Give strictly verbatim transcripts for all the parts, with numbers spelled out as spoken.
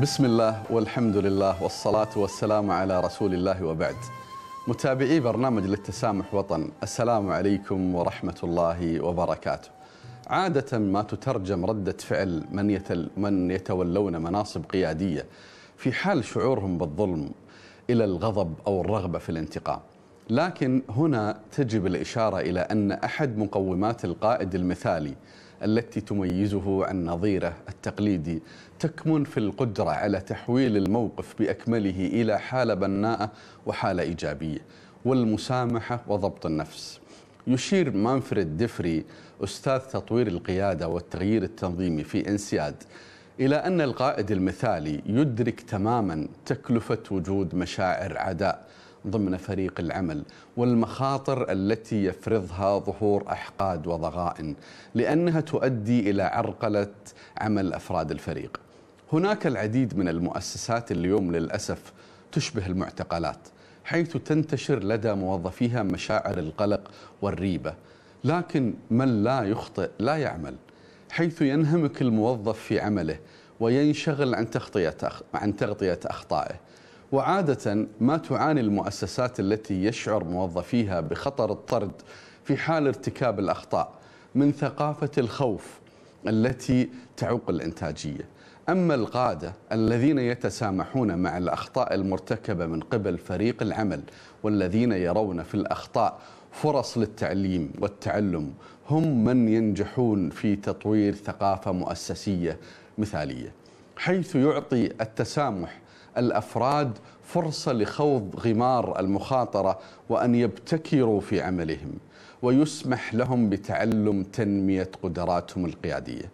بسم الله والحمد لله والصلاة والسلام على رسول الله وبعد. متابعي برنامج للتسامح وطن، السلام عليكم ورحمة الله وبركاته. عادة ما تترجم ردة فعل من, يتل من يتولون مناصب قيادية في حال شعورهم بالظلم إلى الغضب أو الرغبة في الانتقام، لكن هنا تجب الإشارة إلى أن أحد مقومات القائد المثالي التي تميزه عن نظيره التقليدي تكمن في القدرة على تحويل الموقف بأكمله إلى حالة بناءة وحالة إيجابية، والمسامحة وضبط النفس. يشير مانفريد ديفري أستاذ تطوير القيادة والتغيير التنظيمي في إنسياد إلى أن القائد المثالي يدرك تماما تكلفة وجود مشاعر عداء ضمن فريق العمل والمخاطر التي يفرضها ظهور أحقاد وضغائن، لأنها تؤدي إلى عرقلة عمل أفراد الفريق. هناك العديد من المؤسسات اليوم للأسف تشبه المعتقلات، حيث تنتشر لدى موظفيها مشاعر القلق والريبة، لكن من لا يخطئ لا يعمل، حيث ينهمك الموظف في عمله وينشغل عن تغطية عن تغطية أخطائه. وعادة ما تعاني المؤسسات التي يشعر موظفيها بخطر الطرد في حال ارتكاب الأخطاء من ثقافة الخوف التي تعوق الإنتاجية. أما القادة الذين يتسامحون مع الأخطاء المرتكبة من قبل فريق العمل والذين يرون في الأخطاء فرص للتعليم والتعلم هم من ينجحون في تطوير ثقافة مؤسسية مثالية، حيث يعطي التسامح الأفراد فرصة لخوض غمار المخاطرة وأن يبتكروا في عملهم، ويسمح لهم بتعلم تنمية قدراتهم القيادية.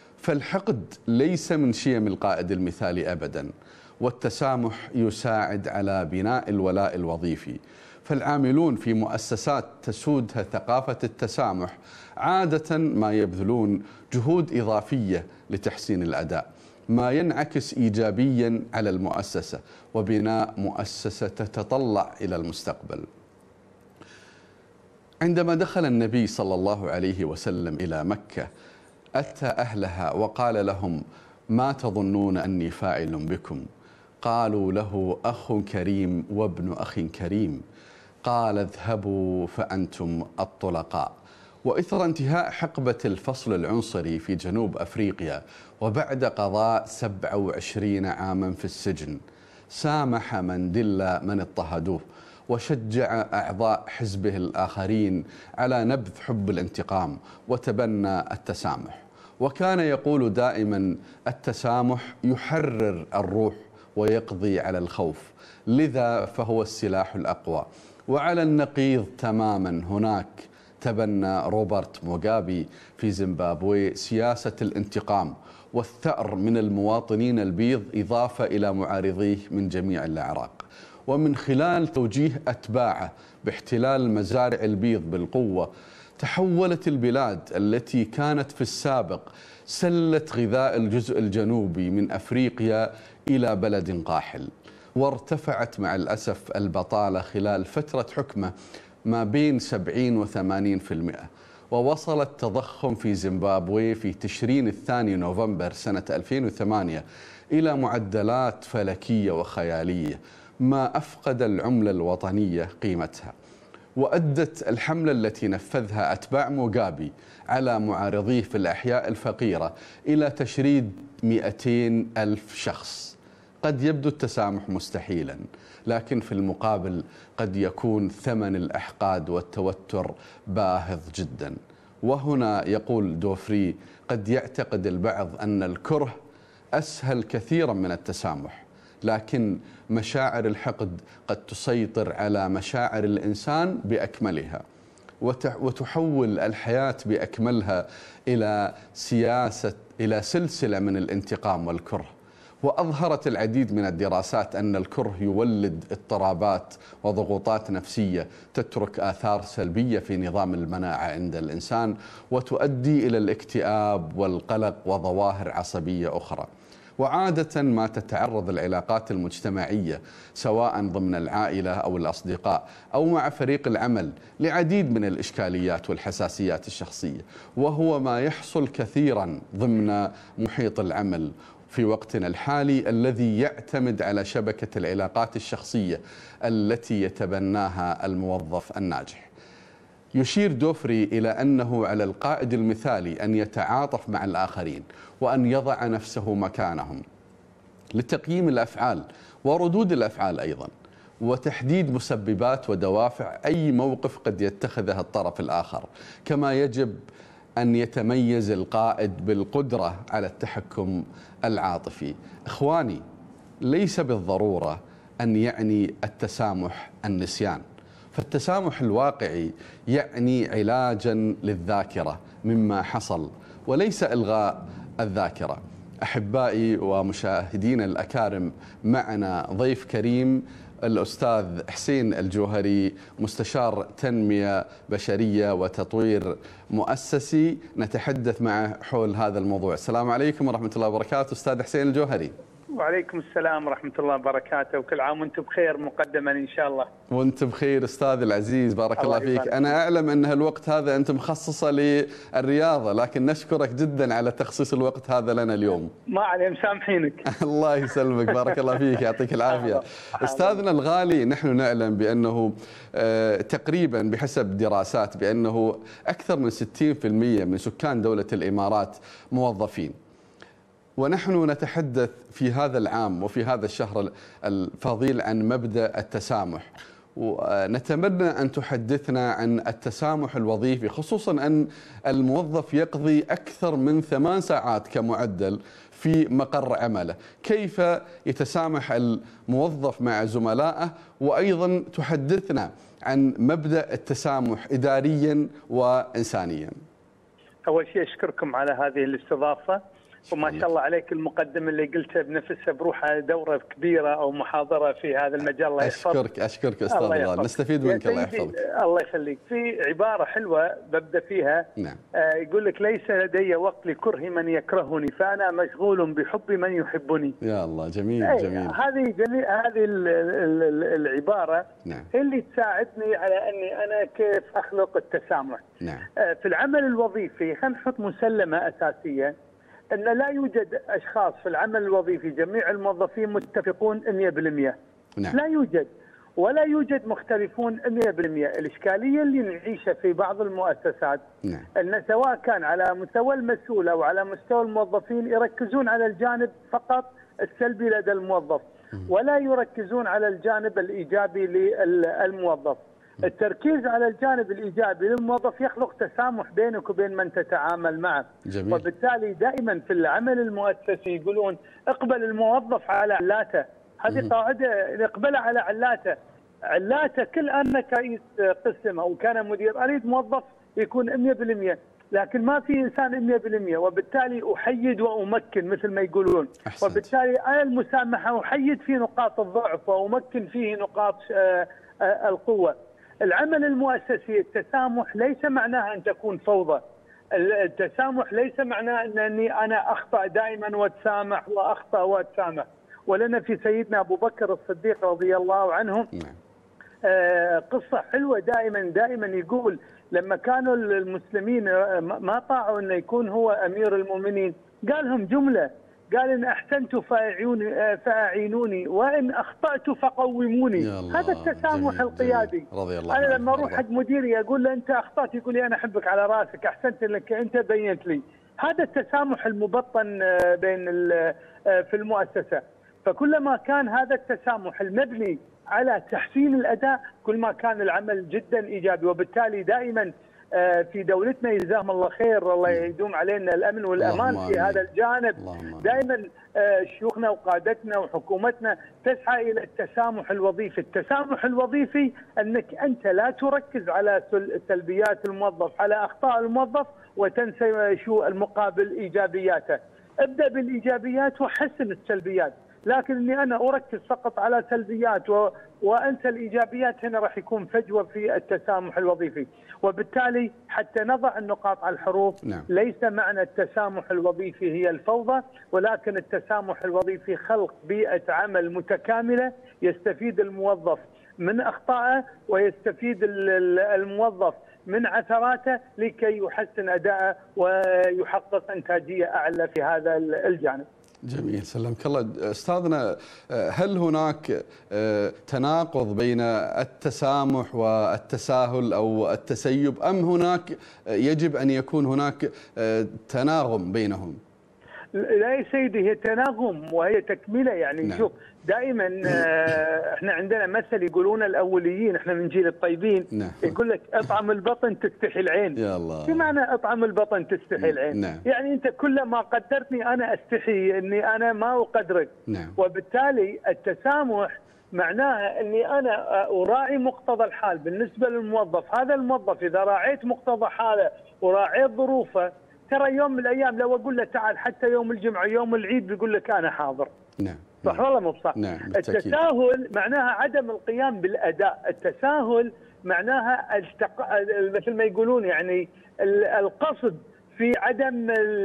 فالحقد ليس من شيم القائد المثالي أبدا، والتسامح يساعد على بناء الولاء الوظيفي. فالعاملون في مؤسسات تسودها ثقافة التسامح عادة ما يبذلون جهود إضافية لتحسين الأداء، ما ينعكس إيجابيا على المؤسسة وبناء مؤسسة تتطلع إلى المستقبل. عندما دخل النبي صلى الله عليه وسلم إلى مكة أتى أهلها وقال لهم: ما تظنون أني فاعل بكم؟ قالوا له: أخ كريم وابن أخ كريم. قال: اذهبوا فأنتم الطلقاء. وإثر انتهاء حقبة الفصل العنصري في جنوب أفريقيا وبعد قضاء سبعة وعشرين عاما في السجن، سامح مانديلا من اضطهدوه وشجع أعضاء حزبه الآخرين على نبذ حب الانتقام وتبنى التسامح. وكان يقول دائما: التسامح يحرر الروح ويقضي على الخوف، لذا فهو السلاح الأقوى. وعلى النقيض تماما هناك تبنى روبرت موغابي في زيمبابوي سياسة الانتقام والثأر من المواطنين البيض إضافة إلى معارضيه من جميع الأعراق، ومن خلال توجيه أتباعه باحتلال مزارع البيض بالقوة تحولت البلاد التي كانت في السابق سلة غذاء الجزء الجنوبي من أفريقيا إلى بلد قاحل، وارتفعت مع الأسف البطالة خلال فترة حكمه ما بين سبعين وثمانين في المئة، ووصل التضخم في زيمبابوي في تشرين الثاني نوفمبر سنة ألفين وثمانية إلى معدلات فلكية وخيالية، ما أفقد العملة الوطنية قيمتها. وأدت الحملة التي نفذها أتباع موغابي على معارضيه في الأحياء الفقيرة إلى تشريد مئتين ألف شخص. قد يبدو التسامح مستحيلا، لكن في المقابل قد يكون ثمن الأحقاد والتوتر باهظ جدا. وهنا يقول دوفري: قد يعتقد البعض أن الكره أسهل كثيرا من التسامح، لكن مشاعر الحقد قد تسيطر على مشاعر الإنسان بأكملها وتحول الحياة بأكملها إلى سياسة إلى سلسلة من الانتقام والكره. وأظهرت العديد من الدراسات أن الكره يولد اضطرابات وضغوطات نفسية تترك آثار سلبية في نظام المناعة عند الإنسان وتؤدي إلى الاكتئاب والقلق وظواهر عصبية أخرى. وعادة ما تتعرض العلاقات المجتمعية سواء ضمن العائلة أو الأصدقاء أو مع فريق العمل لعديد من الإشكاليات والحساسيات الشخصية، وهو ما يحصل كثيرا ضمن محيط العمل. في وقتنا الحالي الذي يعتمد على شبكة العلاقات الشخصية التي يتبناها الموظف الناجح. يشير دوفري إلى أنه على القائد المثالي أن يتعاطف مع الآخرين وأن يضع نفسه مكانهم لتقييم الأفعال وردود الأفعال أيضا، وتحديد مسببات ودوافع أي موقف قد يتخذه الطرف الآخر. كما يجب أن يتميز القائد بالقدرة على التحكم العاطفي. إخواني، ليس بالضرورة أن يعني التسامح النسيان، فالتسامح الواقعي يعني علاجا للذاكرة مما حصل وليس إلغاء الذاكرة. أحبائي ومشاهدينا الأكارم، معنا ضيف كريم الأستاذ حسين الجوهري، مستشار تنمية بشرية وتطوير مؤسسي، نتحدث معه حول هذا الموضوع. السلام عليكم ورحمة الله وبركاته أستاذ حسين الجوهري. وعليكم السلام ورحمة الله وبركاته، وكل عام وانتم بخير مقدما إن شاء الله. وانت بخير أستاذ العزيز، بارك الله, الله فيك. أنا أعلم أن هالوقت هذا أنت مخصصة للرياضة، لكن نشكرك جدا على تخصيص الوقت هذا لنا اليوم. ما عليه، مسامحينك. الله يسلمك، بارك الله فيك، يعطيك العافية. أستاذنا الغالي، نحن نعلم بأنه تقريبا بحسب دراسات بأنه أكثر من ستين بالمئة من سكان دولة الإمارات موظفين، ونحن نتحدث في هذا العام وفي هذا الشهر الفضيل عن مبدأ التسامح، ونتمنى أن تحدثنا عن التسامح الوظيفي، خصوصا أن الموظف يقضي أكثر من ثمان ساعات كمعدل في مقر عمله. كيف يتسامح الموظف مع زملائه؟ وأيضا تحدثنا عن مبدأ التسامح إداريا وإنسانيا. أول شيء أشكركم على هذه الاستضافة، وما شاء الله عليك المقدمة اللي قلتها بنفسها بروحها دورة كبيرة أو محاضرة في هذا المجال. الله يحفظك. أشكرك أشكرك أستاذ الله، نستفيد منك. الله يحفظك. الله يخليك. في عبارة حلوة ببدأ فيها. نعم. آه يقول لك: ليس لدي وقت لكره من يكرهني، فأنا مشغول بحب من يحبني. يا الله، جميل جميل. هذه جميل هذه العبارة. نعم. هي اللي تساعدني على أني أنا كيف أخلق التسامح. نعم. آه في العمل الوظيفي خلينا نحط مسلمة أساسية، أن لا يوجد أشخاص في العمل الوظيفي جميع الموظفين متفقون مئة بالمئة. نعم. لا يوجد، ولا يوجد مختلفون مئة بالمئة. الإشكالية اللي نعيشها في بعض المؤسسات، نعم، أن سواء كان على مستوى المسؤول أو على مستوى الموظفين يركزون على الجانب فقط السلبي لدى الموظف، ولا يركزون على الجانب الإيجابي للموظف. التركيز على الجانب الإيجابي للموظف يخلق تسامح بينك وبين من تتعامل معه. جميل. وبالتالي دائما في العمل المؤسسي يقولون: اقبل الموظف على علاته. هذه قاعدة، نقبله على علاته. علاته كل أنا كرئيس قسم أو كان مدير أريد موظف يكون مئة بالمئة، لكن ما في إنسان مئة بالمئة، وبالتالي أحيد وأمكن مثل ما يقولون. أحسنت. وبالتالي أنا المسامحة أحيد في نقاط الضعف وأمكن فيه نقاط القوة. العمل المؤسسي التسامح ليس معناه أن تكون فوضى. التسامح ليس معناه أنني أنا أخطأ دائما وأتسامح وأخطأ وأتسامح. ولنا في سيدنا أبو بكر الصديق رضي الله عنه قصة حلوة دائما دائما يقول: لما كانوا المسلمين ما طاعوا أن يكون هو أمير المؤمنين، قالهم جملة، قال: إن أحسنت فأعينوني وإن أخطأت فقوموني. هذا التسامح جميل القيادي. جميل. رضي الله أنا لما أروح حق مديري أقول له: أنت أخطأت، يقول لي: أنا أحبك على راسك، أحسنت لك، أنت بينت لي. هذا التسامح المبطن بين في المؤسسة. فكلما كان هذا التسامح المبني على تحسين الأداء، كل ما كان العمل جدا إيجابي. وبالتالي دائما في دولتنا جزاهم الله خير، الله يدوم علينا الأمن والأمان في هذا الجانب. دائما شيوخنا وقادتنا وحكومتنا تسعى إلى التسامح الوظيفي. التسامح الوظيفي أنك أنت لا تركز على سلبيات الموظف، على أخطاء الموظف، وتنسى شو المقابل إيجابياته. ابدأ بالإيجابيات وحسن السلبيات، لكن اني انا اركز فقط على سلبيات و... وانسى الايجابيات، هنا راح يكون فجوه في التسامح الوظيفي. وبالتالي حتى نضع النقاط على الحروف، نعم. ليس معنى التسامح الوظيفي هي الفوضى، ولكن التسامح الوظيفي خلق بيئه عمل متكامله يستفيد الموظف من اخطائه ويستفيد الموظف من عثراته لكي يحسن اداءه ويحقق انتاجيه اعلى في هذا الجانب. جميل، سلمك الله. أستاذنا، هل هناك تناقض بين التسامح والتساهل أو التسيب، أم هناك يجب أن يكون هناك تناغم بينهم؟ لا يا سيدي، هي تناغم وهي تكمله. يعني نعم. شوف، دائما احنا عندنا مثل يقولون الاوليين، احنا من جيل الطيبين، نعم. يقول لك اطعم البطن تستحي العين. يا الله. في معنى اطعم البطن تستحي العين؟ نعم. يعني انت كلما قدرتني انا استحي اني انا ما اقدرك. نعم. وبالتالي التسامح معناها اني انا اراعي مقتضى الحال بالنسبه للموظف. هذا الموظف اذا راعيت مقتضى حاله وراعيت ظروفه، ترى يوم من الايام لو اقول له تعال حتى يوم الجمعه يوم العيد بيقول لك انا حاضر. نعم. صح والله مو صح؟ نعم. التساهل معناها عدم القيام بالاداء، التساهل معناها التق... مثل ما يقولون يعني القصد في عدم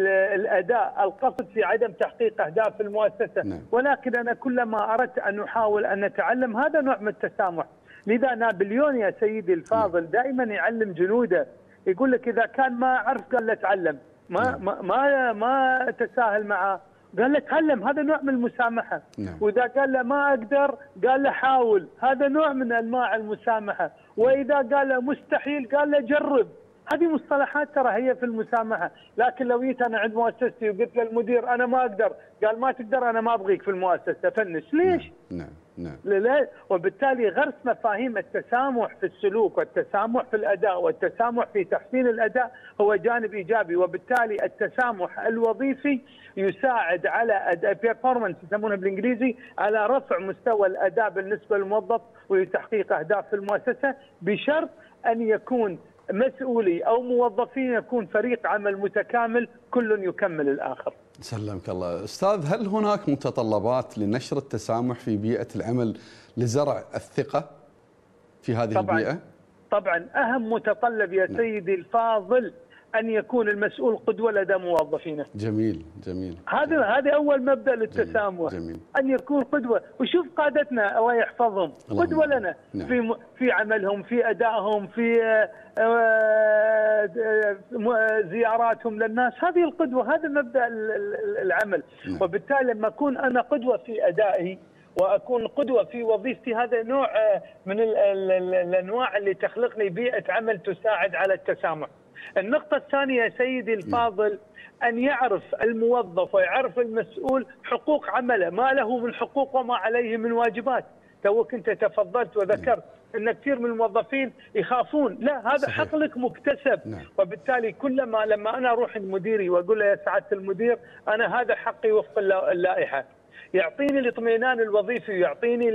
الاداء، القصد في عدم تحقيق اهداف المؤسسه. نعم. ولكن انا كلما اردت ان احاول ان نتعلم، هذا نوع من التسامح. لذا نابليون يا سيدي الفاضل نعم. دائما يعلم جنوده، يقول لك اذا كان ما عرف قال له تعلم، ما نعم. ما ما, ما تساهل معه، قال له تعلم، هذا نوع من المسامحه. نعم. واذا قال له ما اقدر قال له حاول، هذا نوع من انواع المسامحه. واذا قال له مستحيل قال له جرب. هذه مصطلحات ترى هي في المسامحه. لكن لو جيت انا عند مؤسستي وقلت للمدير انا ما اقدر، قال ما تقدر انا ما ابغيك في المؤسسه، فنش. ليش؟ نعم نعم. لا. وبالتالي غرس مفاهيم التسامح في السلوك والتسامح في الاداء والتسامح في تحسين الاداء هو جانب ايجابي. وبالتالي التسامح الوظيفي يساعد على بيرفورمانس يسمونها بالانجليزي، على رفع مستوى الاداء بالنسبه للموظف وتحقيق اهداف في المؤسسه، بشرط ان يكون مسؤولي او موظفين يكون فريق عمل متكامل كل يكمل الاخر. سلمك الله. استاذ، هل هناك متطلبات لنشر التسامح في بيئة العمل لزرع الثقة في هذه طبعاً البيئة؟ طبعا اهم متطلب يا نعم. سيدي الفاضل ان يكون المسؤول قدوه لدى موظفينه. جميل جميل. هذا هذا اول مبدا للتسامح. جميل. جميل. ان يكون قدوه. وشوف قادتنا الله يحفظهم قدوه لنا. نعم. في في عملهم، في ادائهم، في زياراتهم للناس، هذه القدوه، هذا مبدا العمل. نعم. وبالتالي لما اكون انا قدوه في ادائي واكون قدوه في وظيفتي، هذا نوع من الانواع اللي تخلقني بيئه عمل تساعد على التسامح. النقطة الثانية يا سيدي الفاضل أن يعرف الموظف ويعرف المسؤول حقوق عمله، ما له من حقوق وما عليه من واجبات. توك أنت تفضلت وذكرت أن كثير من الموظفين يخافون، لا هذا صحيح. حق لك مكتسب. نعم. وبالتالي كلما لما أنا أروح لمديري وأقول له يا سعادة المدير أنا هذا حقي وفق اللائحة، يعطيني الاطمئنان الوظيفي ويعطيني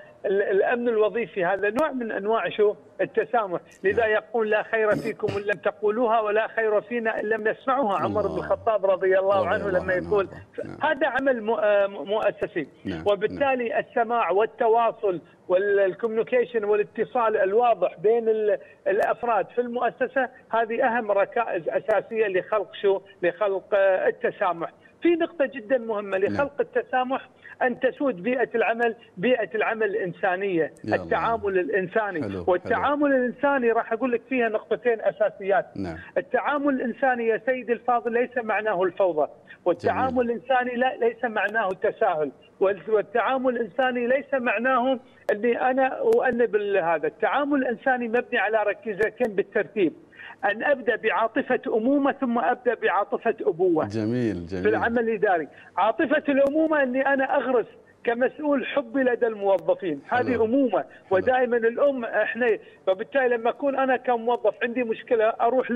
الامن الوظيفي، هذا نوع من انواع شو؟ التسامح. لذا يقول لا خير فيكم ان لم تقولوها ولا خير فينا ان لم نسمعوها. عمر بن الخطاب رضي الله عنه لما يقول هذا عمل مؤسسي. وبالتالي السماع والتواصل والكوميونيكيشن والاتصال الواضح بين الافراد في المؤسسه هذه اهم ركائز اساسيه لخلق شو؟ لخلق التسامح. في نقطة جدا مهمة لخلق التسامح، أن تسود بيئة العمل بيئة العمل الإنسانية، التعامل الإنساني. حلو. والتعامل حلو. الإنساني راح أقول لك فيها نقطتين أساسيات. نعم. التعامل الإنساني يا سيدي الفاضل ليس معناه الفوضى، والتعامل جميل. الإنساني لا ليس معناه التساهل، والتعامل الإنساني ليس معناه أني أنا أؤنب هذا. التعامل الإنساني مبني على ركيزتين بالترتيب، أن أبدأ بعاطفة أمومة ثم أبدأ بعاطفة أبوة. جميل جميل. في العمل الإداري عاطفة الأمومة أني أنا أغرس كمسؤول حبي لدى الموظفين، هذه أمومة. ودائما الأم إحنا، وبالتالي لما أكون أنا كموظف عندي مشكلة أروح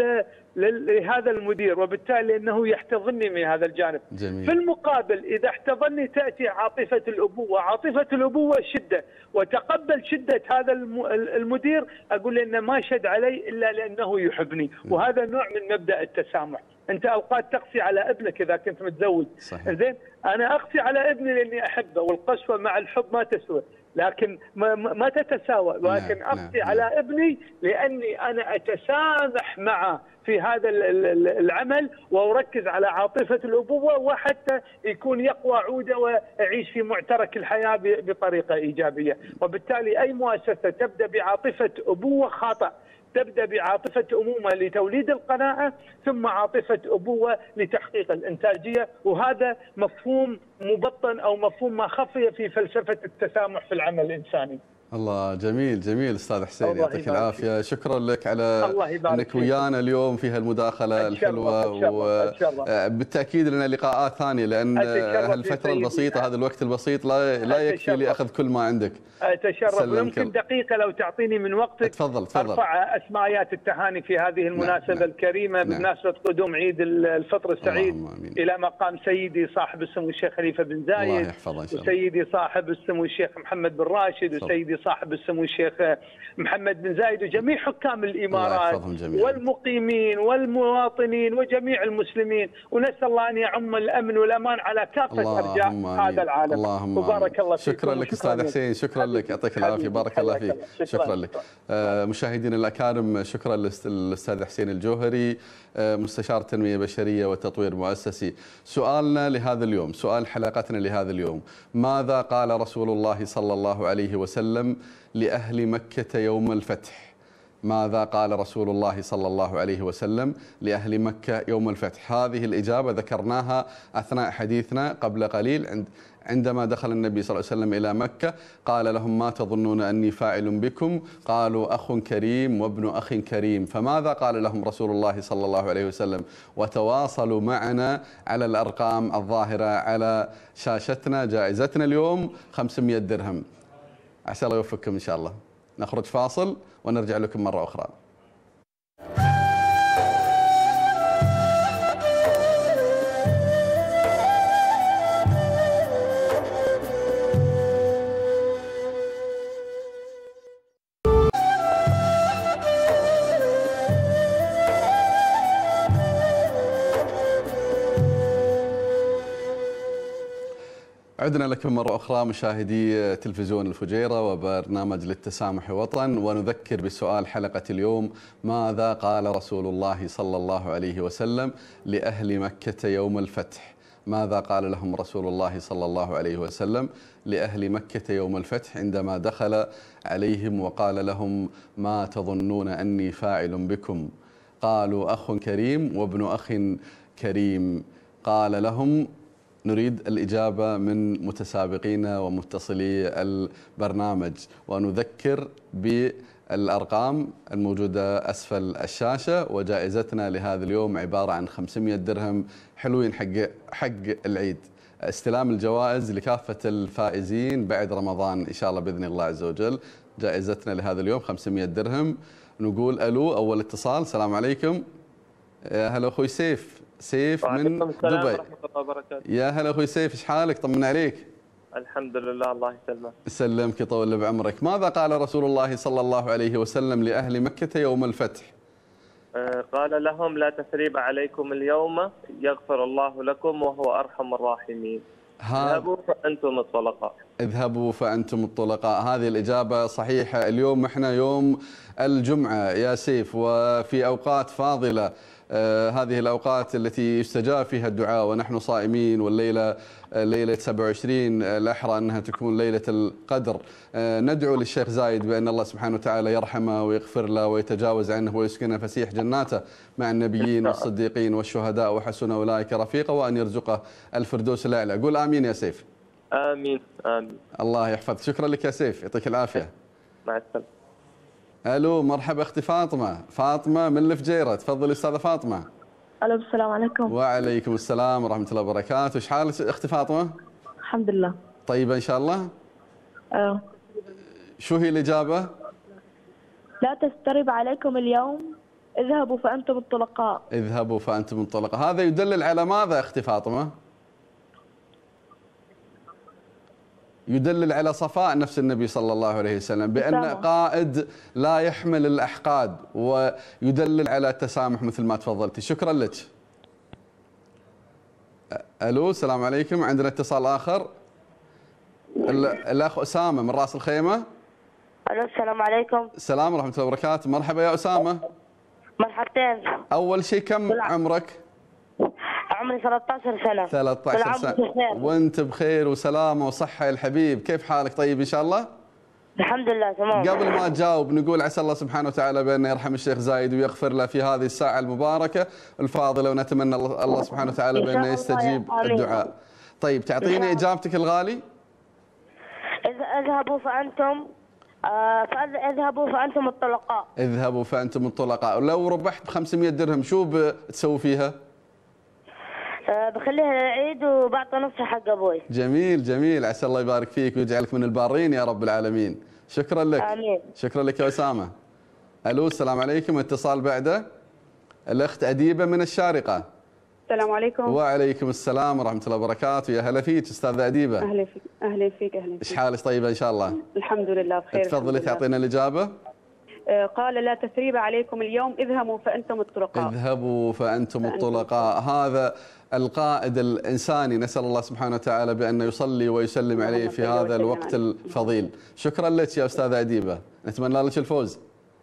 لهذا المدير، وبالتالي أنه يحتضنني من هذا الجانب. جميل. في المقابل إذا احتضني تأتي عاطفة الأبوة. عاطفة الأبوة شدة، وتقبل شدة هذا المدير، أقول إنه ما شد علي إلا لأنه يحبني. وهذا نوع من مبدأ التسامح. أنت أوقات تقسي على ابنك إذا كنت متزوج، زين، أنا أقسي على ابني لأني أحبه، والقسوة مع الحب ما تسوى، لكن ما, ما تتساوى، ولكن نعم. أقسي نعم. على ابني لأني أنا أتسامح معه في هذا العمل وأركز على عاطفة الأبوة، وحتى يكون يقوى عوده ويعيش في معترك الحياة بطريقة إيجابية. وبالتالي أي مؤسسة تبدأ بعاطفة أبوة خاطئ، تبدأ بعاطفة أمومة لتوليد القناعة، ثم عاطفة أبوة لتحقيق الإنتاجية، وهذا مفهوم مبطن أو مفهوم ما خفي في فلسفة التسامح في العمل الإنساني. الله، جميل جميل استاذ حسين، يعطيك العافيه. شكرا لك على انك ويانا اليوم في هالمداخله الحلوه، وبالتاكيد لنا لقاءات ثانيه، لان هالفتره البسيطه هذا الوقت البسيط لا لا يكفي لاخذ كل ما عندك. اتشرف. يمكن دقيقه لو تعطيني من وقتك. تفضل تفضل. ارفع اسماءات التهاني في هذه المناسبه نعم. الكريمه نعم. بمناسبه قدوم عيد الفطر السعيد الى مقام سيدي صاحب السمو الشيخ خليفه بن زايد، وسيدي صاحب السمو الشيخ محمد بن راشد، وسيدي صاحب السمو الشيخ محمد بن زايد، وجميع حكام الامارات والمقيمين والمواطنين وجميع المسلمين، ونسال الله ان يعم الامن والامان على كافه ارجاء هذا العالم. وبارك الله فيكم. شكرا لك استاذ حسين، شكرا لك، يعطيك العافيه، بارك الله فيك. شكرا لك. آه مشاهدينا الاكارم، شكرا للاستاذ حسين الجوهري، آه مستشار تنميه بشريه وتطوير مؤسسي. سؤالنا لهذا اليوم، سؤال حلقتنا لهذا اليوم: ماذا قال رسول الله صلى الله عليه وسلم لأهل مكة يوم الفتح؟ ماذا قال رسول الله صلى الله عليه وسلم لأهل مكة يوم الفتح؟ هذه الإجابة ذكرناها أثناء حديثنا قبل قليل، عند عندما دخل النبي صلى الله عليه وسلم إلى مكة قال لهم: ما تظنون أني فاعل بكم؟ قالوا: أخ كريم وابن أخ كريم. فماذا قال لهم رسول الله صلى الله عليه وسلم؟ وتواصلوا معنا على الأرقام الظاهرة على شاشتنا. جائزتنا اليوم خمسمئة درهم. عسى الله يوفقكم إن شاء الله. نخرج فاصل ونرجع لكم مرة أخرى. عدنا لكم مرة أخرى مشاهدي تلفزيون الفجيرة وبرنامج للتسامح وطن، ونذكر بسؤال حلقة اليوم: ماذا قال رسول الله صلى الله عليه وسلم لأهل مكة يوم الفتح؟ ماذا قال لهم رسول الله صلى الله عليه وسلم لأهل مكة يوم الفتح عندما دخل عليهم وقال لهم: ما تظنون أني فاعل بكم؟ قالوا: أخ كريم وابن أخ كريم. قال لهم: نريد الإجابة من متسابقين ومتصلي البرنامج، ونذكر بالأرقام الموجودة أسفل الشاشة. وجائزتنا لهذا اليوم عبارة عن خمسمئة درهم حلوين حق حق العيد. استلام الجوائز لكافة الفائزين بعد رمضان إن شاء الله بإذن الله عز وجل. جائزتنا لهذا اليوم خمسمئة درهم. نقول ألو، أول اتصال. السلام عليكم. يا هلا أخوي سيف. سيف من دبي. يا هلا اخوي سيف، ايش حالك؟ طمنا عليك. الحمد لله، الله يسلمك. يسلمك يطول بعمرك. ماذا قال رسول الله صلى الله عليه وسلم لأهل مكة يوم الفتح؟ آه قال لهم: لا تثريب عليكم اليوم، يغفر الله لكم وهو أرحم الراحمين. اذهبوا فأنتم الطلقاء. اذهبوا فأنتم الطلقاء. هذه الإجابة صحيحة. اليوم احنا يوم الجمعة يا سيف، وفي أوقات فاضلة، آه هذه الأوقات التي يستجاب فيها الدعاء ونحن صائمين، والليلة آه ليلة سبعة وعشرين، آه الأحرى أنها تكون ليلة القدر. آه ندعو للشيخ زايد بأن الله سبحانه وتعالى يرحمه ويغفر له ويتجاوز عنه ويسكنه فسيح جناته مع النبيين والصديقين والشهداء وحسن أولئك رفيقا، وأن يرزقه الفردوس الأعلى. قول آمين يا سيف. آمين آمين. الله يحفظك. شكرا لك يا سيف، يعطيك العافية. مع السلامة. الو، مرحبا اختي فاطمه. فاطمه من الفجيره، تفضلي استاذه فاطمه. الو، السلام عليكم. وعليكم السلام ورحمه الله وبركاته. ايش حالك اختي فاطمه؟ الحمد لله. طيبه ان شاء الله؟ اه. شو هي الاجابه؟ لا تسترب عليكم اليوم، اذهبوا فانتم الطلقاء. اذهبوا فانتم الطلقاء. هذا يدلل على ماذا اختي فاطمه؟ يدلل على صفاء نفس النبي صلى الله عليه وسلم، بأن قائد لا يحمل الأحقاد، ويدلل على التسامح مثل ما تفضلتي. شكرا لك. ألو، السلام عليكم. عندنا اتصال آخر. الأخ أسامة من رأس الخيمة. ألو، السلام عليكم. السلام ورحمة الله وبركاته. مرحبا يا أسامة. مرحبتين. أول شيء كم عمرك؟ عمري ثلاثة عشر سنة. ثلاثة عشر سنة. وانت بخير وسلامة وصحة يا الحبيب. كيف حالك؟ طيب إن شاء الله؟ الحمد لله تمام. قبل ما تجاوب نقول عسى الله سبحانه وتعالى بأن يرحم الشيخ زايد ويغفر له في هذه الساعة المباركة الفاضلة، ونتمنى الله سبحانه وتعالى بأنه يستجيب الدعاء. طيب تعطيني إجابتك الغالي؟ اذهبوا فأنتم آه فاذهبوا فأنتم الطلقاء. اذهبوا فأنتم الطلقاء. لو ربحت ب خمسمئة درهم شو بتسوي فيها؟ أه بخليها للعيد وبعطي نصها حق ابوي. جميل جميل، عسى الله يبارك فيك ويجعلك من البارين يا رب العالمين. شكرا لك. امين. شكرا لك يا اسامه. الو السلام عليكم، اتصال بعده الاخت اديبه من الشارقه. السلام عليكم. وعليكم السلام ورحمه الله وبركاته، يا هلا فيك استاذه اديبه. اهلا فيك اهلا فيك اهلا فيك. ايش حالك طيبه ان شاء الله؟ الحمد لله بخير. تفضلي تعطينا الاجابه. آه قال لا تثريب عليكم اليوم اذهبوا فانتم الطلقاء. اذهبوا فانتم الطلقاء، هذا القائد الإنساني، نسأل الله سبحانه وتعالى بأن يصلي ويسلم عليه في هذا الوقت الفضيل. شكرا لك يا أستاذة أديبة، نتمنى لك الفوز.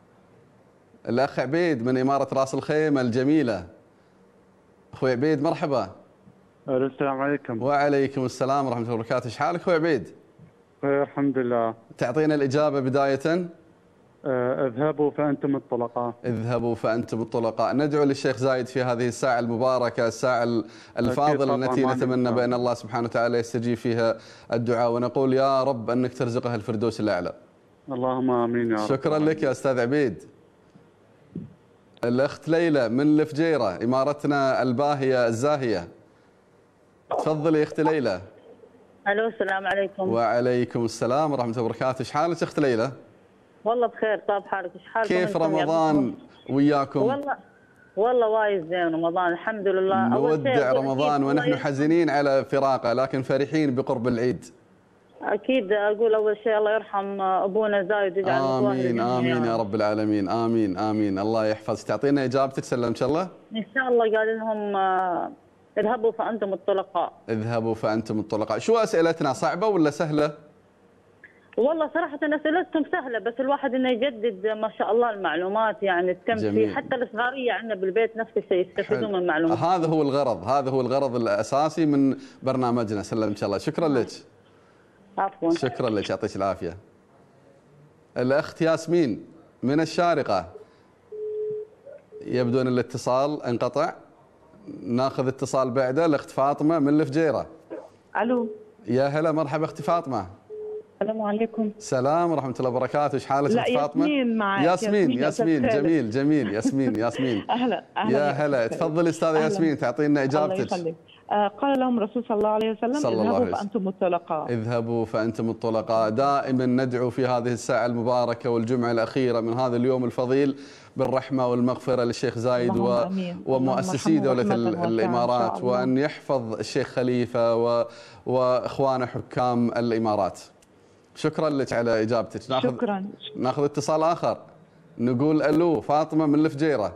الأخ عبيد من إمارة راس الخيمة الجميلة. أخوي عبيد مرحبا. السلام عليكم. وعليكم السلام ورحمة الله وبركاته، إيش حالك أخوي عبيد؟ خير الحمد لله. تعطينا الإجابة بداية. اذهبوا فأنتم الطلقاء. اذهبوا فأنتم الطلقاء. ندعو للشيخ زايد في هذه الساعة المباركة، الساعة الفاضلة التي نتمنى بأن الله سبحانه وتعالى يستجيب فيها الدعاء، ونقول يا رب أنك ترزقها الفردوس الأعلى. اللهم آمين يا رب. شكرا لك يا أستاذ عبيد. الأخت ليلى من الفجيرة، إمارتنا الباهية الزاهية. تفضلي يا أخت ليلى. الو السلام عليكم. وعليكم السلام ورحمة الله وبركاته، ايش حالك أخت ليلى؟ والله بخير، طاب حالك، ايش حالكم؟ كيف رمضان وياكم؟ والله والله وايد زين رمضان الحمد لله. نودع رمضان ونحن حزينين على فراقه لكن فرحين بقرب العيد. اكيد اقول اول شيء الله يرحم ابونا زايد ويجعل امين امين يا رب العالمين، امين امين. الله يحفظك. تعطينا اجابتك سلمك الله؟ ان شاء الله قال لهم اذهبوا فانتم الطلقاء. اذهبوا فانتم الطلقاء. شو اسئلتنا صعبه ولا سهله؟ والله صراحة أسئلتكم سهلة، بس الواحد إنه يجدد ما شاء الله المعلومات يعني تتم فيه، حتى الصغارية عندنا بالبيت نفس الشيء يستفيدون من المعلومات. هذا هو الغرض، هذا هو الغرض الأساسي من برنامجنا. سلمك الله. شكرا لك. عفوا. شكرا لك، يعطيك العافية. الأخت ياسمين من الشارقة، يبدو أن الاتصال انقطع، ناخذ اتصال بعده. الأخت فاطمة من الفجيرة. ألو. يا هلا مرحبا أختي فاطمة. السلام عليكم. السلام ورحمة الله وبركاته، ايش حالك لا فاطمة؟ ياسمين معك. ياسمين ياسمين, ياسمين جميل جميل ياسمين ياسمين. أهلا أهلا يا هلا، تفضلي أستاذة ياسمين تعطينا إجابتك. الله يخليك. آه قال لهم الرسول صلى الله عليه وسلم اذهبوا فأنتم الطلقاء. اذهبوا فأنتم الطلقاء. دائما ندعو في هذه الساعة المباركة والجمعة الأخيرة من هذا اليوم الفضيل بالرحمة والمغفرة للشيخ زايد و... ومؤسسي دولة الإمارات، وأن يحفظ الشيخ خليفة و... وإخوانه حكام الإمارات. شكرا لك على إجابتك. ناخذ شكرا. ناخذ اتصال آخر. نقول ألو فاطمة من الفجيرة.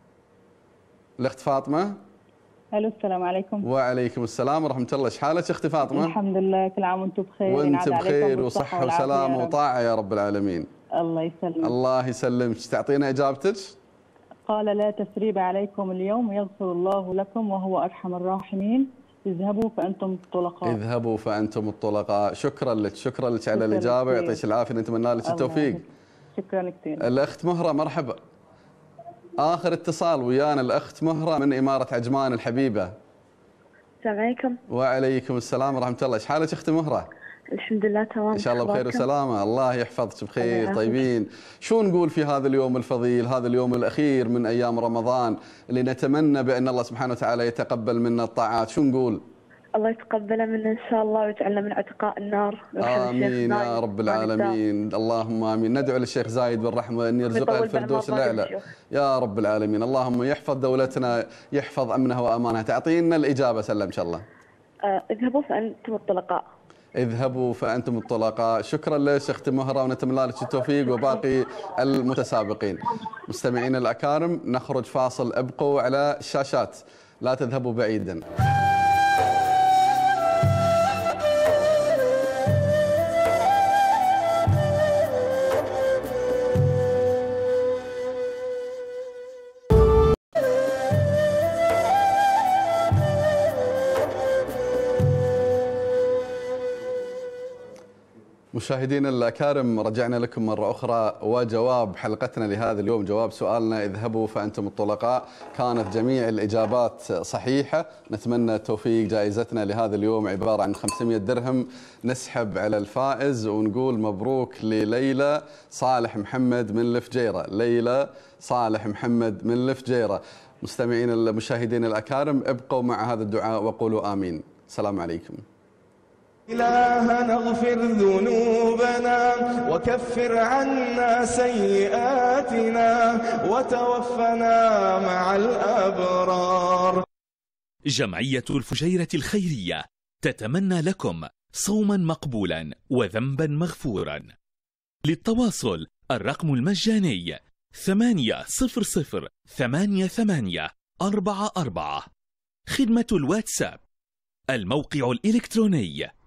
الأخت فاطمة. الو السلام عليكم. وعليكم السلام ورحمة الله، ايش حالك اختي فاطمة؟ الحمد لله، كل عام وانتم بخير. وانت بخير وصحة وسلامة وطاعة يا رب العالمين. الله يسلمك. الله يسلمك. تعطينا إجابتك؟ قال لا تثريب عليكم اليوم يغفر الله لكم وهو أرحم الراحمين. اذهبوا فأنتم الطلقاء. اذهبوا فأنتم الطلقاء. شكرا لك، شكرا لك على الإجابة، يعطيك العافية، نتمنى لك التوفيق. شكرا كثير. الأخت مهرة مرحبا. آخر اتصال ويانا الأخت مهرة من إمارة عجمان الحبيبة. السلام عليكم. وعليكم السلام ورحمة الله، ايش حالك أختي مهرة؟ الحمد لله تمام. إن شاء الله بخير وسلامة، الله يحفظك بخير طيبين. شو نقول في هذا اليوم الفضيل، هذا اليوم الأخير من أيام رمضان اللي نتمنى بأن الله سبحانه وتعالى يتقبل منا الطاعات، شو نقول؟ الله يتقبل منا إن شاء الله ويجعلنا من عتقاء النار. آمين يا رب العالمين، اللهم آمين. ندعو للشيخ زايد بالرحمة أن يرزقه الفردوس الأعلى يا رب العالمين. اللهم يحفظ دولتنا، يحفظ أمنها وأمانها. تعطينا الإجابة سلم إن شاء الله. آه اذهبوا فأنتم الطلقاء. اذهبوا فأنتم الطلقاء. شكرا لك أختي مهرة، ونتمنى لك التوفيق وباقي المتسابقين. مستمعين الأكارم، نخرج فاصل، ابقوا على الشاشات لا تذهبوا بعيدا. مشاهدينا الأكارم، رجعنا لكم مرة أخرى، وجواب حلقتنا لهذا اليوم، جواب سؤالنا اذهبوا فأنتم الطلقاء، كانت جميع الإجابات صحيحة. نتمنى توفيق. جائزتنا لهذا اليوم عبارة عن خمسمئة درهم نسحب على الفائز، ونقول مبروك لليلى صالح محمد من الفجيرة. ليلى صالح محمد من الفجيرة. مستمعين المشاهدين الأكارم، ابقوا مع هذا الدعاء وقولوا آمين. السلام عليكم. إلهنا اغفر ذنوبنا وكفر عنا سيئاتنا وتوفنا مع الأبرار. جمعية الفجيرة الخيرية تتمنى لكم صوما مقبولا وذنبا مغفورا. للتواصل الرقم المجاني ثمانية صفر صفر ثمانية ثمانية أربعة أربعة. خدمة الواتساب، الموقع الإلكتروني